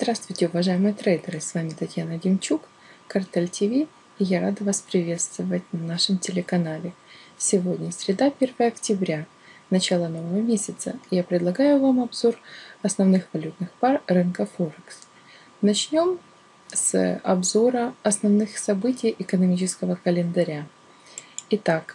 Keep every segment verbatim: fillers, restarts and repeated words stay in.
Здравствуйте, уважаемые трейдеры! С вами Татьяна Демчук, Картель ТВ, и я рада вас приветствовать на нашем телеканале. Сегодня среда, первое октября, начало нового месяца. Я предлагаю вам обзор основных валютных пар рынка Форекс. Начнем с обзора основных событий экономического календаря. Итак,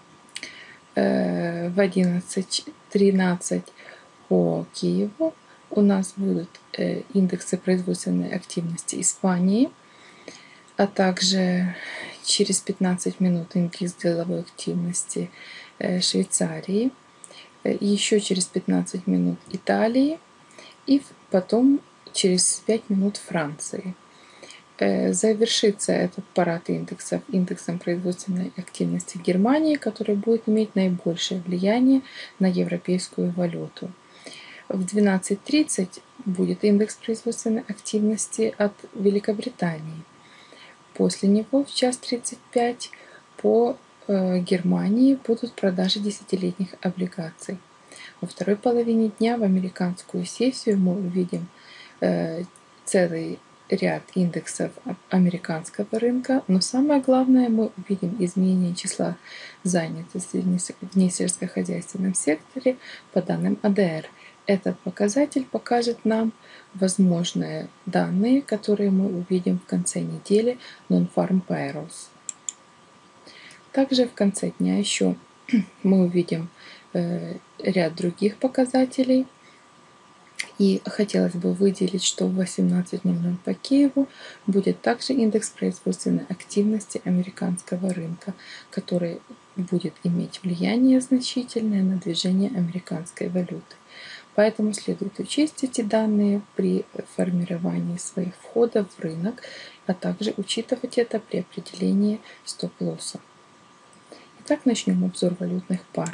в одиннадцать тринадцать по Киеву у нас будут индексы производственной активности Испании, а также через пятнадцать минут индекс деловой активности Швейцарии, еще через пятнадцать минут Италии и потом через пять минут Франции. Завершится этот парад индексов индексом производственной активности Германии, который будет иметь наибольшее влияние на европейскую валюту. В двенадцать тридцать будет индекс производственной активности от Великобритании. После него в час тридцать пять по Германии будут продажи десятилетних облигаций. Во второй половине дня в американскую сессию мы увидим целый ряд индексов американского рынка, но самое главное, мы увидим изменение числа занятости в несельскохозяйственном секторе по данным А Дэ Эр. Этот показатель покажет нам возможные данные, которые мы увидим в конце недели Non-Farm Payrolls. Также в конце дня еще мы увидим э, ряд других показателей. И хотелось бы выделить, что в восемнадцать ноль ноль по Киеву будет также индекс производственной активности американского рынка, который будет иметь влияние значительное на движение американской валюты. Поэтому следует учесть эти данные при формировании своих входов в рынок, а также учитывать это при определении стоп-лосса. Итак, начнем обзор валютных пар.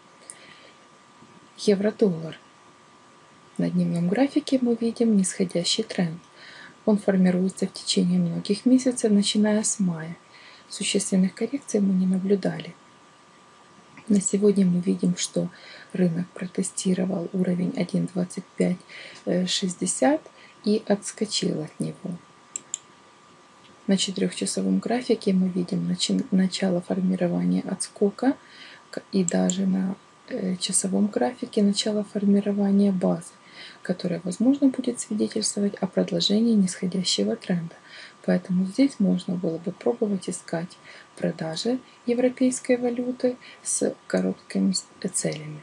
Евро-доллар. На дневном графике мы видим нисходящий тренд. Он формируется в течение многих месяцев, начиная с мая. Существенных коррекций мы не наблюдали. На сегодня мы видим, что рынок протестировал уровень один двадцать пять шестьдесят и отскочил от него. На четырехчасовом графике мы видим начало формирования отскока и даже на часовом графике начало формирования базы, которая, возможно, будет свидетельствовать о продолжении нисходящего тренда. Поэтому здесь можно было бы пробовать искать продажи европейской валюты с короткими целями.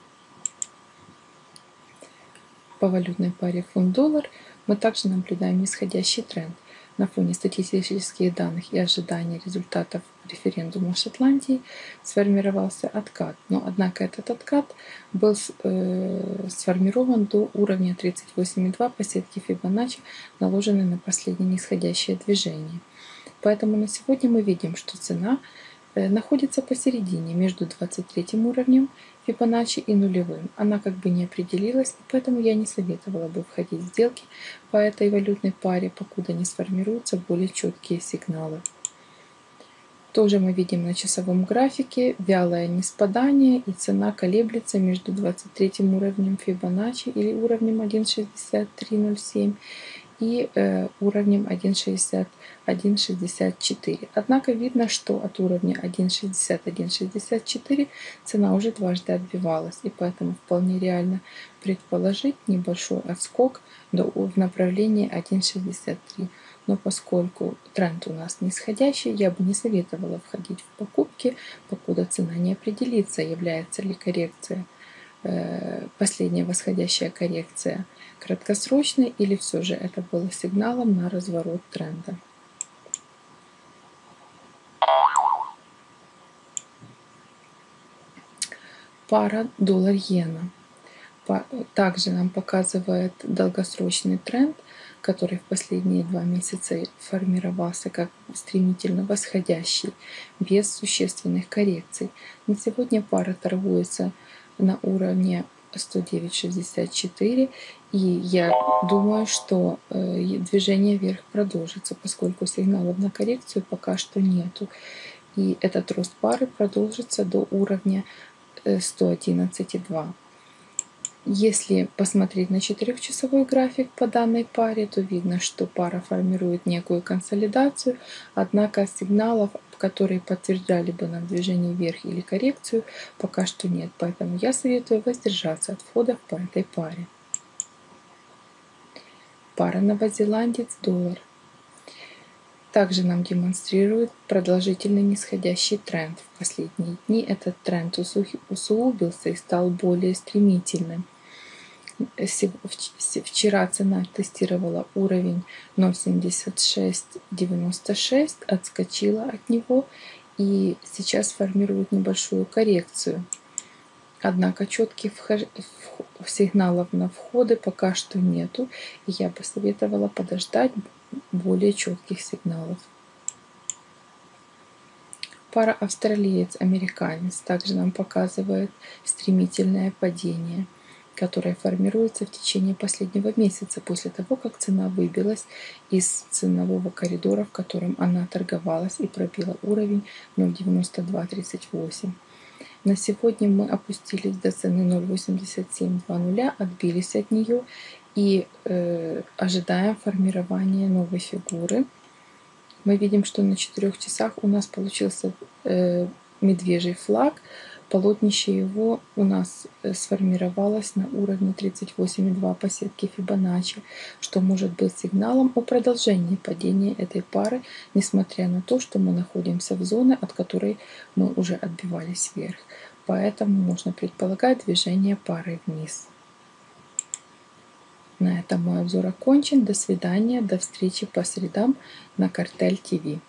По валютной паре фунт-доллар мы также наблюдаем нисходящий тренд. На фоне статистических данных и ожидания результатов референдума в Шотландии сформировался откат. Но, однако, этот откат был э, сформирован до уровня тридцать восемь и два по сетке Фибоначчи, наложенной на последнее нисходящее движение. Поэтому на сегодня мы видим, что цена э, находится посередине между двадцать третьим уровнем Фибоначчи и нулевым. Она как бы не определилась, поэтому я не советовала бы входить в сделки по этой валютной паре, покуда не сформируются более четкие сигналы. Тоже мы видим на часовом графике вялое ниспадание, и цена колеблется между двадцать третьим уровнем Фибоначчи или уровнем один шестьдесят три ноль семь и э, уровнем один шестьдесят один шестьдесят четыре. Однако видно, что от уровня один шестьдесят один шестьдесят четыре цена уже дважды отбивалась, и поэтому вполне реально предположить небольшой отскок до, в направлении один шестьдесят три. Но поскольку тренд у нас нисходящий, я бы не советовала входить в покупки, покуда цена не определится, является ли коррекция, э, последняя восходящая коррекция краткосрочной, или все же это было сигналом на разворот тренда. Пара доллар-иена также нам показывает долгосрочный тренд, который в последние два месяца формировался как стремительно восходящий, без существенных коррекций. На сегодня пара торгуется на уровне сто девять шестьдесят четыре, и я думаю, что движение вверх продолжится, поскольку сигналов на коррекцию пока что нету. И этот рост пары продолжится до уровня сто одиннадцать и два. Если посмотреть на четырехчасовой график по данной паре, то видно, что пара формирует некую консолидацию, однако сигналов, которые подтверждали бы нам движение вверх или коррекцию, пока что нет. Поэтому я советую воздержаться от входов по этой паре. Пара новозеландец-доллар также нам демонстрирует продолжительный нисходящий тренд. В последние дни этот тренд усугубился и стал более стремительным. Вчера цена тестировала уровень ноль семьдесят шесть девяносто шесть, отскочила от него и сейчас формирует небольшую коррекцию. Однако четких сигналов на входы пока что нету, и я бы советовала подождать более четких сигналов. Пара австралиец-американец также нам показывает стремительное падение, которое формируется в течение последнего месяца, после того, как цена выбилась из ценового коридора, в котором она торговалась, и пробила уровень ноль девяносто два тридцать восемь. На сегодня мы опустились до цены ноль восемьдесят семь двадцать, отбились от нее и э, ожидаем формирования новой фигуры. Мы видим, что на четырех часах у нас получился э, медвежий флаг. Полотнище его у нас сформировалось на уровне тридцать восемь и два по сетке Фибоначчи, что может быть сигналом о продолжении падения этой пары, несмотря на то, что мы находимся в зоне, от которой мы уже отбивались вверх. Поэтому можно предполагать движение пары вниз. На этом мой обзор окончен. До свидания, до встречи по средам на Картель ТВ.